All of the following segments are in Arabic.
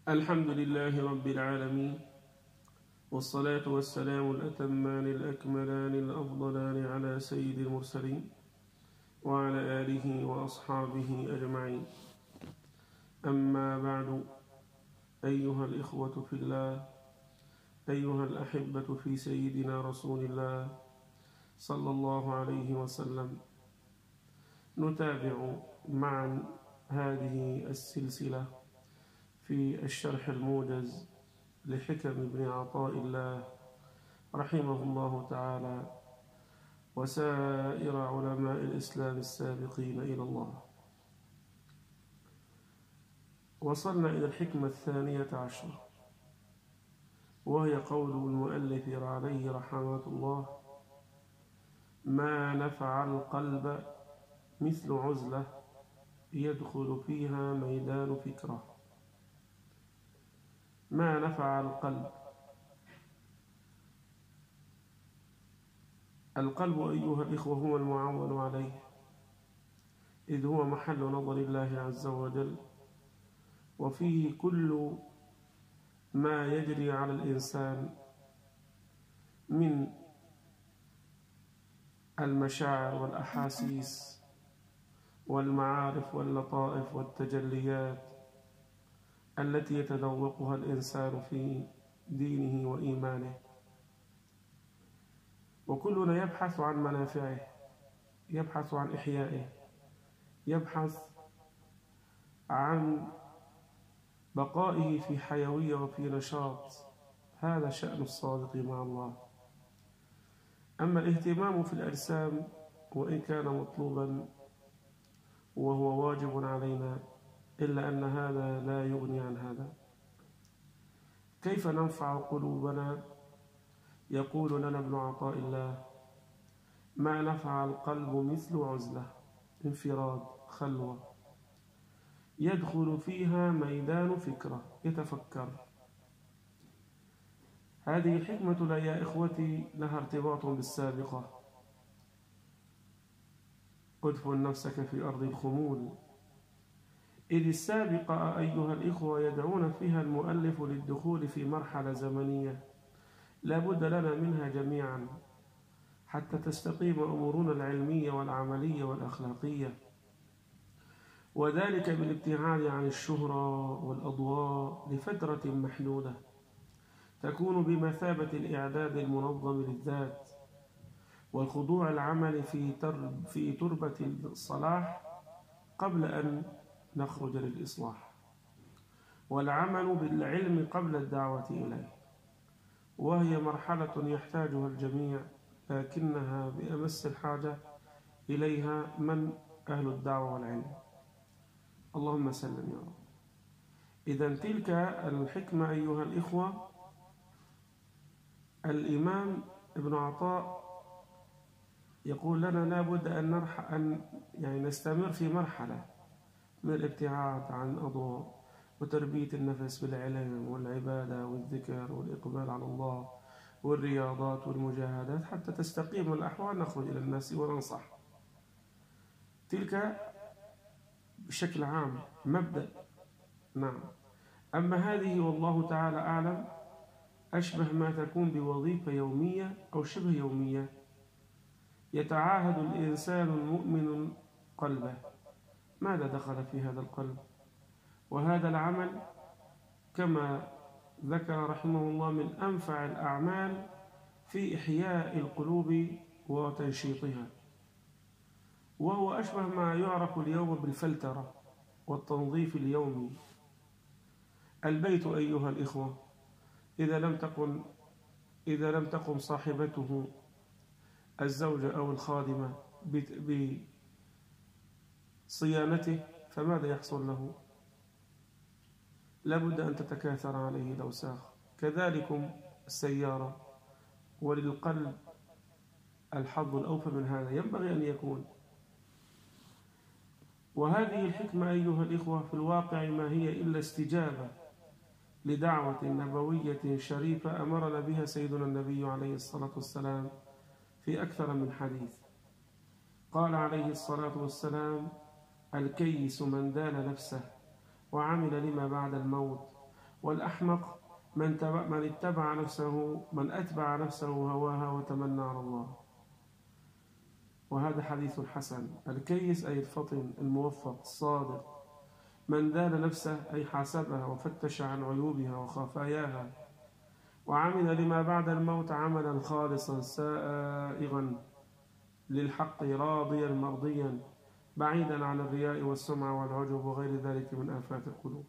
الحمد لله رب العالمين، والصلاة والسلام الأتمان الأكملان الأفضلان على سيد المرسلين وعلى آله وأصحابه أجمعين. أما بعد، أيها الإخوة في الله، أيها الأحبة في سيدنا رسول الله صلى الله عليه وسلم، نتابع معا هذه السلسلة في الشرح الموجز لحكم ابن عطاء الله رحمه الله تعالى وسائر علماء الإسلام السابقين إلى الله. وصلنا إلى الحكمة 12، وهي قول المؤلف عليه رحمة الله: ما نفع القلب مثل عزلة يدخل فيها ميدان فكرة. ما نفع القلب. القلب أيها الإخوة هو المعول عليه، إذ هو محل نظر الله عز وجل، وفيه كل ما يجري على الإنسان من المشاعر والأحاسيس والمعارف واللطائف والتجليات التي يتذوقها الإنسان في دينه وإيمانه. وكلنا يبحث عن منافعه، يبحث عن إحيائه، يبحث عن بقائه في حيوية وفي نشاط. هذا شأن الصادق مع الله. أما الاهتمام في الأجسام وإن كان مطلوبا وهو واجب علينا، إلا أن هذا لا يغني عن هذا. كيف ننفع قلوبنا؟ يقول لنا ابن عطاء الله: ما نفع القلب مثل عزلة، انفراد، خلوة، يدخل فيها ميدان فكرة، يتفكر. هذه الحكمة يا إخوتي لها ارتباط بالسابقة. ادفن نفسك في أرض الخمول، إذ السابقة أيها الإخوة يدعون فيها المؤلف للدخول في مرحلة زمنية لا بد لنا منها جميعا حتى تستقيم أمورنا العلمية والعملية والأخلاقية، وذلك بالابتعاد عن الشهرة والأضواء لفترة محدودة تكون بمثابة الإعداد المنظم للذات والخضوع العمل في تربة الصلاح قبل أن نخرج للإصلاح، والعمل بالعلم قبل الدعوة إليه. وهي مرحلة يحتاجها الجميع، لكنها بأمس الحاجة إليها من أهل الدعوة والعلم. اللهم سلم يا رب. إذن تلك الحكمة أيها الإخوة، الإمام ابن عطاء يقول لنا لا بد أن نستمر في مرحلة من الابتعاد عن أضواء وتربية النفس بالعلم والعبادة والذكر والإقبال على الله والرياضات والمجاهدات حتى تستقيم الأحوال، نخرج إلى الناس وننصح. تلك بشكل عام مبدأ. نعم. أما هذه والله تعالى أعلم أشبه ما تكون بوظيفة يومية أو شبه يومية يتعاهد الإنسان المؤمن قلبه ماذا دخل في هذا القلب. وهذا العمل كما ذكر رحمه الله من أنفع الأعمال في إحياء القلوب وتنشيطها، وهو أشبه ما يعرف اليوم بالفلترة والتنظيف اليومي. البيت أيها الإخوة إذا لم تقم صاحبته الزوجة أو الخادمة بصيانته فماذا يحصل له؟ لابد أن تتكاثر عليه الأوساخ. كذلكم السيارة، وللقلب الحظ الأوفى من هذا ينبغي أن يكون. وهذه الحكمة أيها الإخوة في الواقع ما هي إلا استجابة لدعوة نبوية شريفة أمرنا بها سيدنا النبي عليه الصلاة والسلام في أكثر من حديث. قال عليه الصلاة والسلام: الكيس من دان نفسه وعمل لما بعد الموت والأحمق من أتبع نفسه هواها وتمنى على الله. وهذا حديث حسن. الكيس أي الفطن الموفق الصادق، من دان نفسه أي حاسبها وفتش عن عيوبها وخفاياها، وعمل لما بعد الموت عملا خالصا سائغا للحق راضيا مرضيا، بعيدا عن الرياء والسمعة والعجب وغير ذلك من آفات القلوب.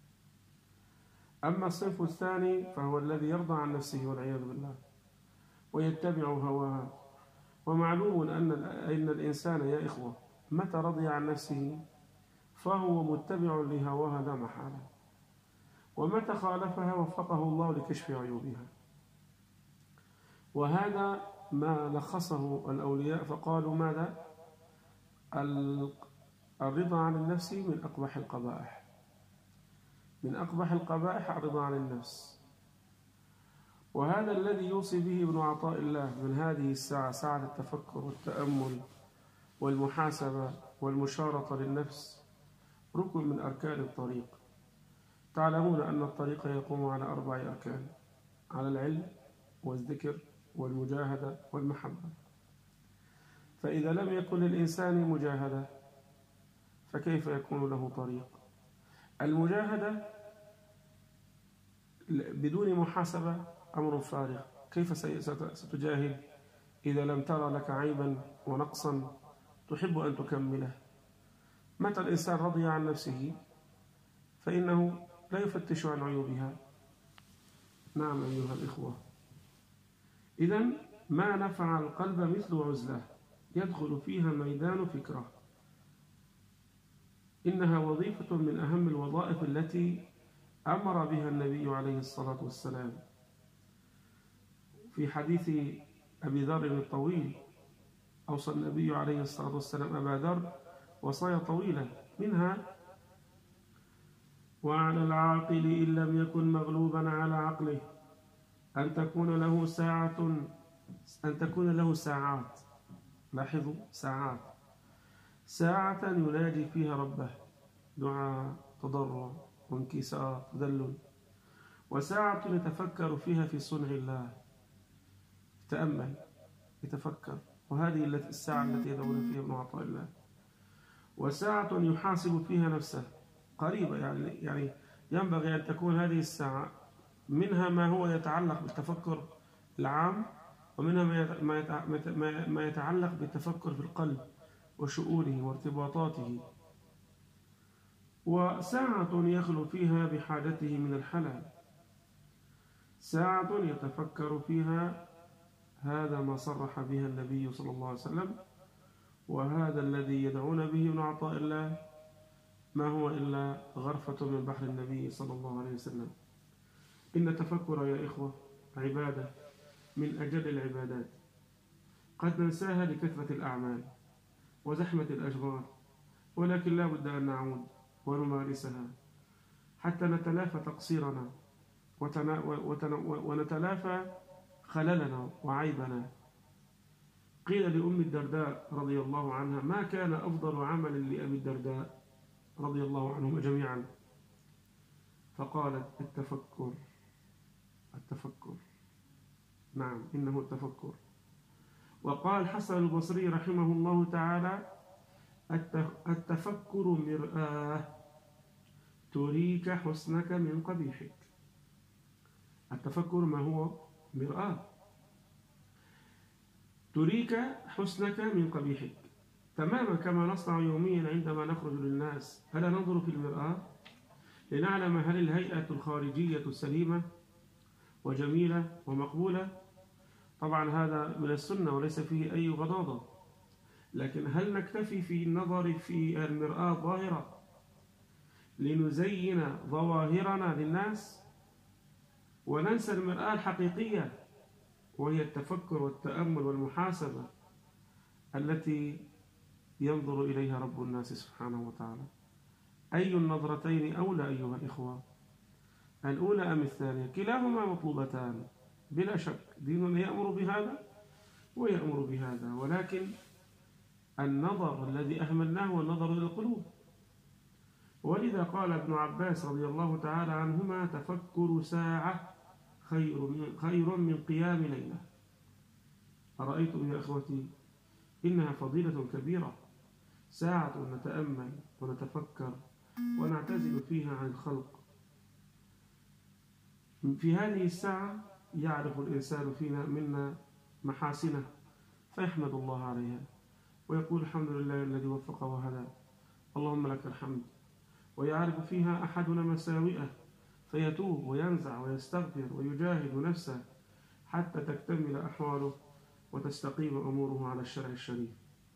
أما الصنف الثاني فهو الذي يرضى عن نفسه والعياذ بالله ويتبع هواها. ومعلوم أن الإنسان يا إخوة متى رضي عن نفسه فهو متبع لهواها لا محالة، ومتى خالفها وفقه الله لكشف عيوبها. وهذا ما لخصه الأولياء فقالوا ماذا؟ الرضا عن النفس من أقبح القبائح، من أقبح القبائح الرضا عن النفس. وهذا الذي يوصي به ابن عطاء الله من هذه الساعة، ساعة التفكر والتأمل والمحاسبة والمشارطة للنفس، ركن من أركان الطريق. تعلمون أن الطريق يقوم على 4 أركان: على العلم والذكر والمجاهدة والمحبة. فإذا لم يكن للإنسان مجاهدة فكيف يكون له طريق؟ المجاهدة بدون محاسبة أمر فارغ. كيف ستجاهد إذا لم ترى لك عيبا ونقصا تحب أن تكمله؟ متى الإنسان رضي عن نفسه فإنه لا يفتش عن عيوبها. نعم أيها الإخوة، إذن ما نفع القلب مثل عزلة يدخل فيها ميدان فكرة. إنها وظيفة من أهم الوظائف التي أمر بها النبي عليه الصلاة والسلام. في حديث أبي ذر الطويل أوصى النبي عليه الصلاة والسلام أبا ذر وصايا طويلة، منها: وعلى العاقل إن لم يكن مغلوبا على عقله أن تكون له ساعات. لاحظوا، ساعة يناجي فيها ربه، دعاء، تضرع وانكسار، تذلل، وساعة يتفكر فيها في صنع الله، يتأمل، يتفكر، وهذه الساعة التي يدعون فيها ابن عطاء الله. وساعة يحاسب فيها نفسه، قريبة، يعني ينبغي أن تكون هذه الساعة منها ما هو يتعلق بالتفكر العام، ومنها ما يتعلق بالتفكر في القلب وشؤونه وارتباطاته. وساعة يخلو فيها بحاجته من الحلال، ساعة يتفكر فيها. هذا ما صرح بها النبي صلى الله عليه وسلم، وهذا الذي يدعون به ابن عطاء الله ما هو إلا غرفة من بحر النبي صلى الله عليه وسلم. إن التفكر يا إخوة عبادة من أجل العبادات، قد ننساها لكثرة الأعمال وزحمة الأشغال، ولكن لا بد أن نعود ونمارسها حتى نتلافى تقصيرنا ونتلافى خللنا وعيبنا. قيل لأم الدرداء رضي الله عنها: ما كان أفضل عمل لأبي الدرداء رضي الله عنهم جميعا؟ فقالت: التفكر. نعم، إنه التفكر. وقال حسن البصري رحمه الله تعالى: التفكر مرآة تريك حسنك من قبيحك. التفكر ما هو؟ مرآة تريك حسنك من قبيحك، تماما كما نصنع يوميا عندما نخرج للناس. ألا ننظر في المرآة لنعلم هل الهيئة الخارجية سليمة وجميلة ومقبولة؟ طبعا هذا من السنة وليس فيه أي غضاضة، لكن هل نكتفي في النظر في المرآة ظاهرة لنزين ظواهرنا للناس وننسى المرآة الحقيقية، وهي التفكر والتأمل والمحاسبة التي ينظر إليها رب الناس سبحانه وتعالى؟ أي النظرتين أولى أيها الإخوة؟ الأولى أم الثانية؟ كلاهما مطلوبتان بلا شك. ديننا يأمر بهذا ويأمر بهذا، ولكن النظر الذي أهملناه هو النظر إلى القلوب. ولذا قال ابن عباس رضي الله تعالى عنهما: تفكر ساعة خير من قيام ليلة. أرأيتم يا إخوتي إنها فضيلة كبيرة، ساعة نتأمل ونتفكر ونعتزل فيها عن الخلق. في هذه الساعة يعرف الإنسان فينا منا محاسنه فيحمد الله عليها ويقول: الحمد لله الذي وفق وهدى، اللهم لك الحمد. ويعرف فيها أحدنا مساوئه فيتوب وينزع ويستغفر ويجاهد نفسه حتى تكتمل أحواله وتستقيم أموره على الشرع الشريف.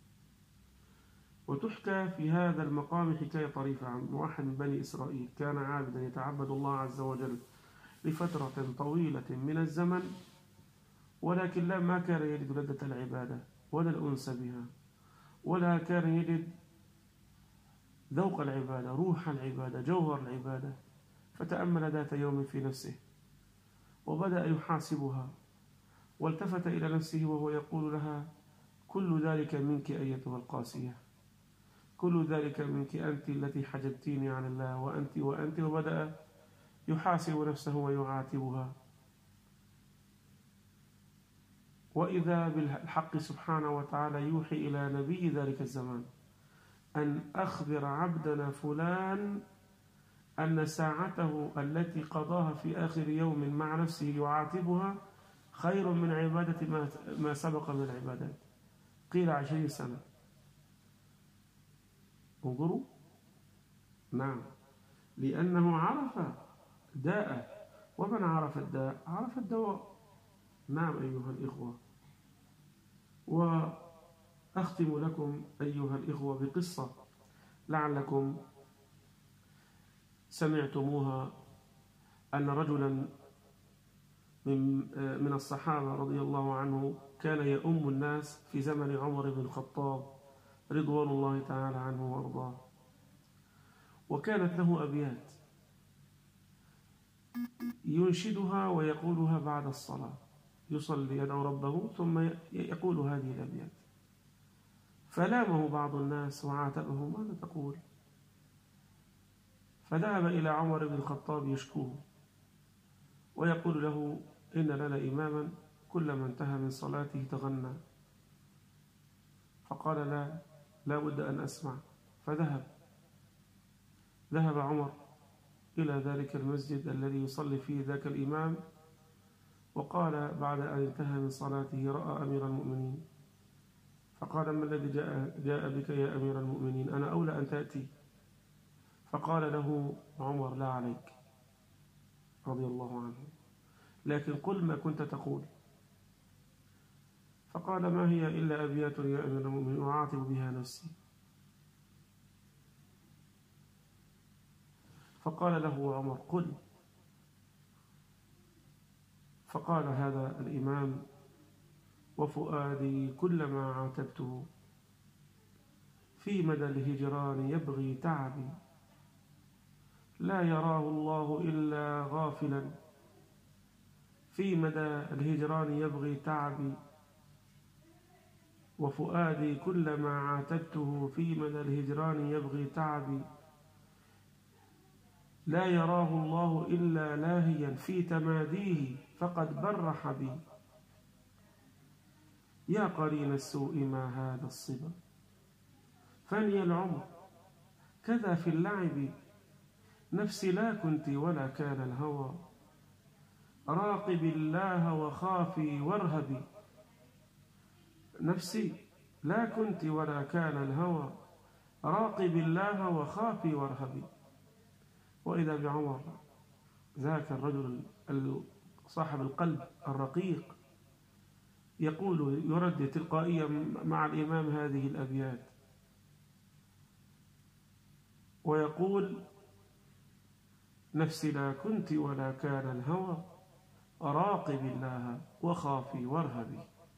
وتحكى في هذا المقام حكاية طريفة عن واحد من بني إسرائيل كان عابدا يتعبد الله عز وجل لفترة طويلة من الزمن، ولكن ما كان يجد لذة العبادة ولا الأنس بها، ولا كان يجد ذوق العبادة، روح العبادة، جوهر العبادة. فتأمل ذات يوم في نفسه وبدأ يحاسبها، والتفت إلى نفسه وهو يقول لها: كل ذلك منك أيتها القاسية، كل ذلك منك أنت التي حجبتيني عن الله، وأنت. وبدأ يحاسب نفسه ويعاتبها. وإذا بالحق سبحانه وتعالى يوحي إلى نبي ذلك الزمان أن أخبر عبدنا فلان أن ساعته التي قضاها في آخر يوم مع نفسه يعاتبها خير من عبادة ما سبق من العبادات. قيل 20 سنة. انظروا، نعم، لأنه عرف داء، ومن عرف الداء عرف الدواء. نعم أيها الإخوة. وأختم لكم أيها الإخوة بقصة لعلكم سمعتموها، أن رجلا من الصحابة رضي الله عنه كان يؤم الناس في زمن عمر بن الخطاب رضوان الله تعالى عنه وأرضاه، وكانت له أبيات ينشدها ويقولها بعد الصلاة، يصلي يدعو ربه ثم يقول هذه الأبيات. فلامه بعض الناس وعاتبه: ماذا تقول؟ فذهب إلى عمر بن الخطاب يشكوه ويقول له: إن لنا إماما كلما انتهى من صلاته تغنى. فقال: لا بد أن أسمع. ذهب عمر إلى ذلك المسجد الذي يصلي فيه ذاك الإمام، وقال بعد أن انتهى من صلاته: رأى أمير المؤمنين، فقال: ما الذي جاء بك يا أمير المؤمنين؟ أنا أولى أن تأتي. فقال له عمر: لا عليك رضي الله عنه، لكن قل ما كنت تقول. فقال: ما هي إلا أبيات يا أمير المؤمنين أعاتب بها نفسي. فقال له عمر: قل. فقال هذا الإمام: وفؤادي كلما عاتبته في مدى الهجران يبغي تعبي، لا يراه الله إلا غافلا، في مدى الهجران يبغي تعبي، وفؤادي كلما عاتبته في مدى الهجران يبغي تعبي، لا يراه الله إلا لاهيا في تماديه فقد برح بي، يا قرين السوء ما هذا الصبا، فاني العمر كذا في اللعب، نفسي لا كنت ولا كان الهوى، راقب الله وخافي وارهبي، نفسي لا كنت ولا كان الهوى، راقب الله وخافي وارهبي. وإذا بعمر ذاك الرجل صاحب القلب الرقيق يقول يردد تلقائيا مع الإمام هذه الأبيات، ويقول: نفسي لا كنت ولا كان الهوى، راقب الله وخافي وارهبي.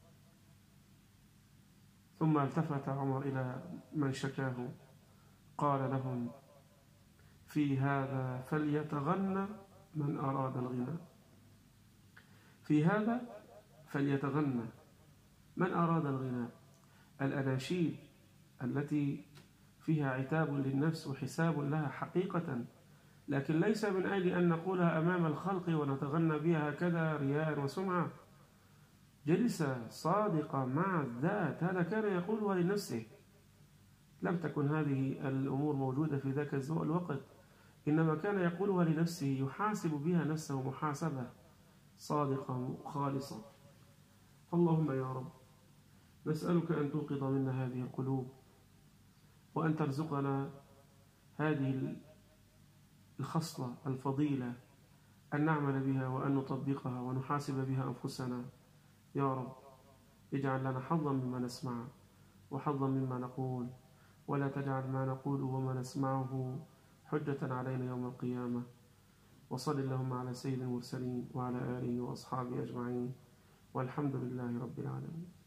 ثم التفت عمر إلى من شكاه قال لهم: في هذا فليتغنى من أراد الغنى، في هذا فليتغنى من أراد الغنى. الأناشيد التي فيها عتاب للنفس وحساب لها حقيقة، لكن ليس من أجل أن نقولها أمام الخلق ونتغنى بها هكذا رياء وسمعة. جلسة صادقة مع الذات، هذا كان يقولها لنفسه. لم تكن هذه الأمور موجودة في ذاك الوقت، إنما كان يقولها لنفسه يحاسب بها نفسه محاسبة صادقة خالصة. اللهم يا رب نسألك أن توقظ منا هذه القلوب، وأن ترزقنا هذه الخصلة الفضيلة أن نعمل بها وأن نطبقها ونحاسب بها أنفسنا. يا رب اجعل لنا حظا مما نسمع وحظا مما نقول، ولا تجعل ما نقوله وما نسمعه حجة علينا يوم القيامة. وصل اللهم على سيد المرسلين وعلى آله وأصحابه أجمعين، والحمد لله رب العالمين.